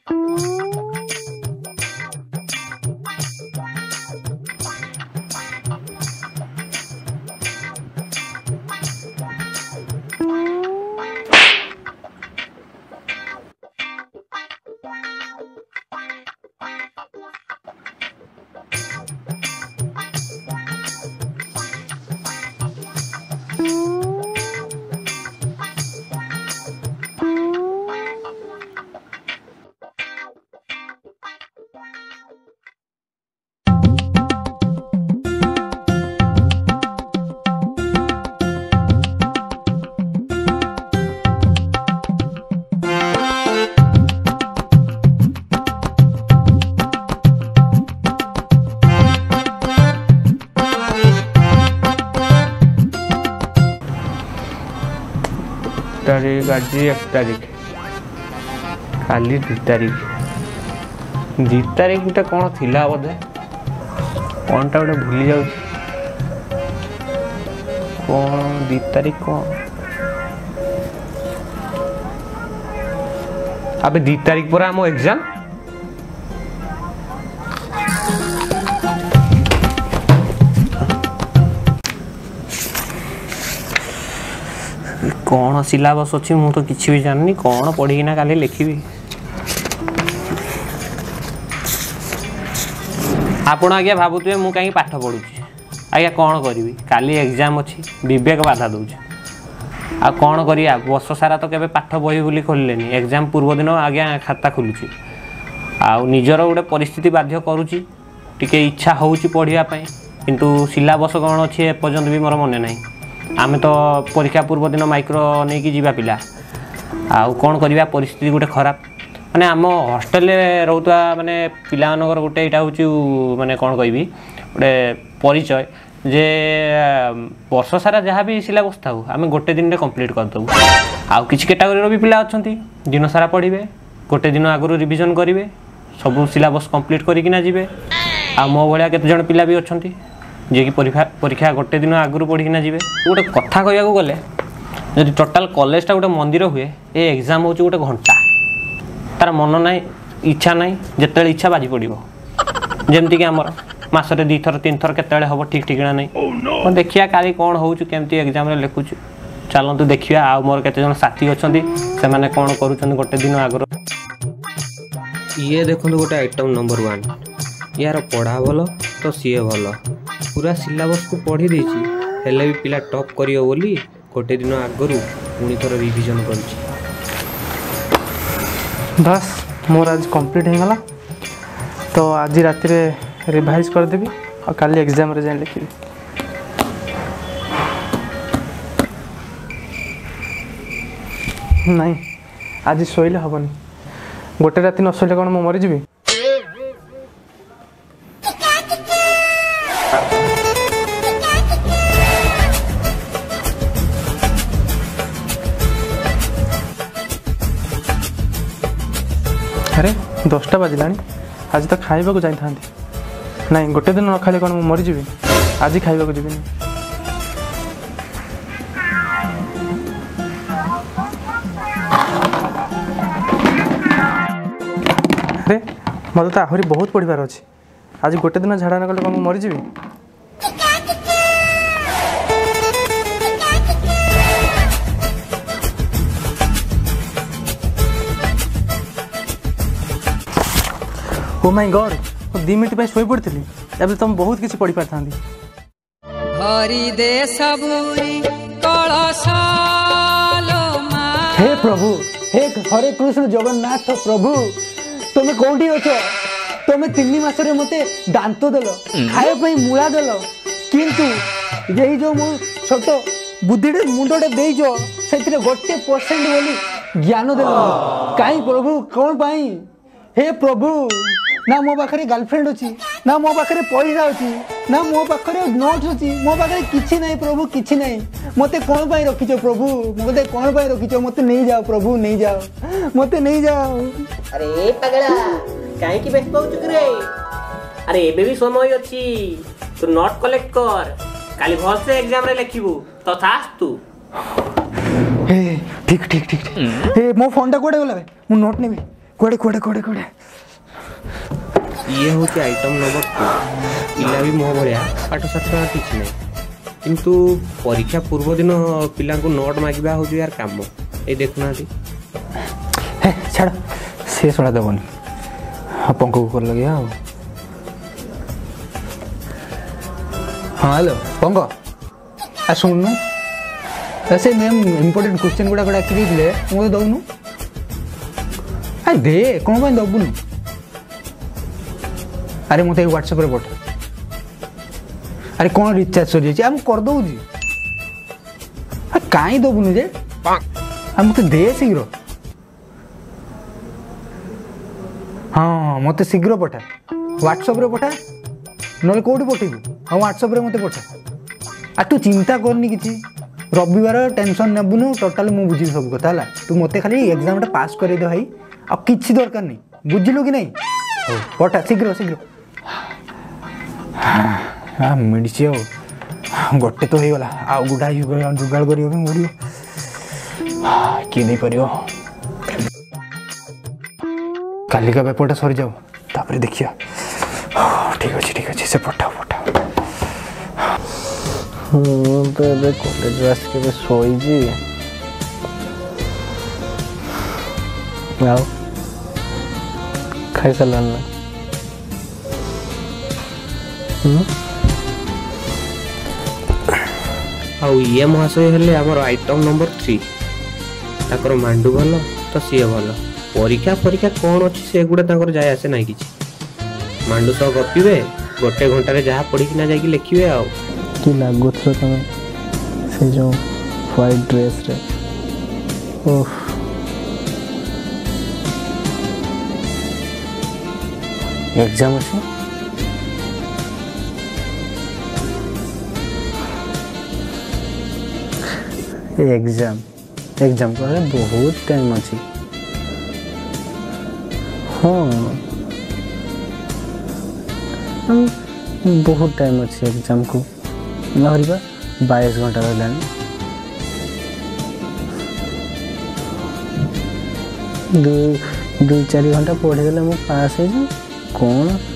तारीख आज 1 तारीख काली 2 तारीख 2 तारीख गोटे कौन थिला बोधे कौन टा गोटे भूली जाऊँ कौन 2 तारीख कौन अबे 2 तारीख पर आम एग्जाम कौन सिलेबस अच्छी मु तो किसी भी जाननी कौन पढ़ीना काली लिखी आपण आज्ञा भावुए मु कहीं पाठ पढ़ुची आज्ञा कौन करी काली एग्जाम अच्छी विवेक बाधा दूचे आ कौन करिया वर्ष सारा तो केबे पाठ बही बोली खोललेनी एग्जाम पूर्व दिन आज्ञा खाता खुलुची आ निजर गोटे परिस्थिति बाध्य करुची टिके इच्छा होउची पढ़िया पई किंतु सिलेबस कौन अच्छी एपर्यंत भी मोर मने नहीं आमे तो परीक्षा पूर्व दिन माइक्रो नहीं कि जीवा पिला आउ कौन करिया परिस्थिति गोटे खराब माने आम हॉस्टेल रोता माने पिला मानकर गोटे एटा होची माने कौन कहबी गोटे परिचय जे वर्ष सारा जहाँ भी सिलेबस था आम गोटे दिन में कंप्लीट करदेबू आउ किसी कैटेगोरी भी पिला अच्छा दिन सारा पढ़े गोटे दिन आगु रिविजन करेंगे सब सिलेबस कंप्लीट करना जीवे आ मो भाया केते जन पिला भी अच्छा जे कि परीक्षा गोटे दिन आगु पढ़ीना जी गोटे कथा कहया गले जब टोटाल कॉलेजटा गोटे मंदिर हुए ये एग्जाम हूँ गोटे घंटा तार मन ना इच्छा ना जिते इच्छा बाजी पड़ो जमती कि आमर मसरे 2 थर 3 थर केत हम ठीक ठिकना नहीं देखिया काली कौन होमती एग्जाम लिखुच चलतु देखिया आ मोर केते साथी अच्छा से मैंने कौन करुँच गोटे दिन आगु ये देखो गोटे आइटम नंबर 1 यार पढ़ा भल तो सी भल पूरा सिलेबस को पढ़ी देछि हेले भी पिला टॉप करियो बोली गोटे दिन आगरू पुणी थोड़ा रिविजन करछि बस मोर आज कंप्लीट हो गला तो आज राति रे रिवाइज कर देबी और काली एग्जाम रे जाय लिखिबी नहीं आज सोइले हबनी गोटे राति न सोइले कोन मो मरि जिबी अरे 10टा बाजिला आज तो खाइबा को जाई थांती नहीं गोटे दिन न खाले कौन मरी जीवी आज खाइबा को जीवी अरे मत तो आहरी बहुत पढ़ार अच्छे आज गोटे दिन झाड़ा न कले कौन मरी जीवी ओ माय गॉड 2 मिनट पे सोई पड़ती एबे तुम बहुत किसी पढ़ी पार थांदी हरि दे सबुरी कळसालो मा हे प्रभु हे हरे कृष्ण जगन्नाथ प्रभु तुम कोठी अछो तुम 3 मास रे मते दांत देलो खाए पई मुळा देलो किंतु यही जो मो छोट बुद्धिडे मुंडडे देइजो सेतिरे 1% बोली ज्ञान देलो काई प्रभु कोन पाई हे प्रभु ना मो पाखे गर्लफ्रेंड अच्छी ना मो पाखे पैसा अच्छी ना मो पाखे नोट्स अच्छी मो पाखे किसी नहीं प्रभु किसी नहीं मते कौन पाई रखीच प्रभु मते कौन पाई रखीच मते नहीं जाओ प्रभु नहीं जाओ मते नहीं जाओ अरे पगला काहे की व्यस्त होचु रे अरे एबे भी समय अछि तू नोट कलेक्ट कर काली भल से एग्जाम रे लिखिबू तो थास तू ए ठीक ठीक ठीक ए मो फोन टा कोडे गला बे मु नोट नेबी କୁଆଡ଼େ କୁଆଡ଼େ କୁଆଡ଼େ କୁଆଡ଼େ ଇଏ ହେଉଛି ଆଇଟମ୍ ନମ୍ବର 2। ପିଲା ବି ମୋ ଭଳିଆ ପାଠ ସାଠ କିଛି ନାହିଁ, କିନ୍ତୁ ପରୀକ୍ଷା ପୂର୍ବ ଦିନ ପିଲାଙ୍କୁ ନୋଟ୍ ମାଗିବା ହେଉଛି ୟାର କାମ। ଏଇ ଦେଖୁନାହାନ୍ତି। ହେ ଛାଡ଼, ସେ ଶଳା ଦେବନି। ପଙ୍କକୁ କଲ୍ ଲଗେଇବା ଆଉ। ହଁ ହ୍ୟାଲୋ ପଙ୍କ, ଶୁଣୁନୁ, ସେ ମ୍ୟାମ୍ ଇମ୍ପୋର୍ଟାଣ୍ଟ କ୍ୱେଶ୍ଚନ୍ ଗୁଡ଼ାକ ଡାକି ଦେଇଥିଲେ, ମୋତେ ଦେଉନୁ। ଆରେ ଦେ, କ'ଣ ପାଇଁ ଦେବୁନୁ? ଆରେ ମୋତେ ଏଇ ହ୍ୱାଟ୍ସଆପ୍ରେ ପଠା। ଆରେ କ'ଣ ରିଚାର୍ଜ ସରିଯାଇଛି? ମୁଁ କରିଦେଉଛି। କାହିଁ ଦେବୁନୁ ଯେ? ମୋତେ ଦେ ଶୀଘ୍ର। ହଁ ମୋତେ ଶୀଘ୍ର ପଠା, ହ୍ୱାଟ୍ସଆପ୍ରେ ପଠା, ନହେଲେ କେଉଁଠି ପଠେଇବୁ? ହଁ ହ୍ୱାଟ୍ସଆପ୍ରେ ମୋତେ ପଠା। ଆଉ ତୁ ଚିନ୍ତା କରନି କିଛି, ରବିବାର ଟେନସନ୍ ନେବୁନୁ, ଟୋଟାଲି ମୁଁ ବୁଝିବି ସବୁ କଥା ହେଲା। ତୁ ମୋତେ ଖାଲି ଏକ୍ଜାମ୍ଟା ପାସ୍ କରେଇଦେ ଭାଇ, ଆଉ କିଛି ଦରକାର ନାହିଁ, ବୁଝିଲୁ କି ନାହିଁ? ହଉ ପଠା ଶୀଘ୍ର ଶୀଘ୍ର। ମିଳିଛି ଆଉ ଗୋଟେ ତ ହେଇଗଲା, ଆଉ ଗୁଡ଼ା ଯୋଗାଡ଼ କରିବା ପାଇଁ ପଡ଼ିବ। କିଏ ଦେଇପାରିବ? କାଲିକା ପେପରଟା ସରିଯାଉ, ତାପରେ ଦେଖିବା। ଠିକ୍ ଅଛି, ସେ ପଠାଅ। ମୁଁ ତ ଏବେ କଲେଜରୁ ଆସିକି ଏବେ ଶୋଇଛି। ଆଉ ଖାଇସାରିଲାଣି ନା? ଆଉ ଇଏ ମହାଶୟ ହେଲେ ଆମର ଆଇଟମ୍ ନମ୍ବର 3। ତାଙ୍କର ମାଣ୍ଡୁ ଭଲ ତ ସିଏ ଭଲ। ପରୀକ୍ଷା କ'ଣ ଅଛି ସେଗୁଡ଼ା ତାଙ୍କର ଯାଏ ଆସେ ନାହିଁ କିଛି। ମାଣ୍ଡୁ ସହ ଗପିବେ, 1 ଘଣ୍ଟାରେ ଯାହା ପଢ଼ିକିନା ଯାଇକି ଲେଖିବେ ଆଉ। କି ଲାଗୁଥିଲ ତମେ ସେ ଯେଉଁ ହ୍ୱାଇଟ୍ ଡ୍ରେସ୍ରେ? ଓଃ, ଏକ୍ଜାମ୍ ଅଛି? ଏକ୍ଜାମ୍ କହିଲେ ବହୁତ ଟାଇମ୍ ଅଛି। ହଁ ବହୁତ ଟାଇମ୍ ଅଛି ଏକ୍ଜାମ୍କୁ। ଆହୁରି ବା 22 ଘଣ୍ଟା ରହିଲାଣି। 2-4 ଘଣ୍ଟା ପଢ଼ିଦେଲେ ମୁଁ ପାସ୍ ହେଇଯିବି। କ'ଣ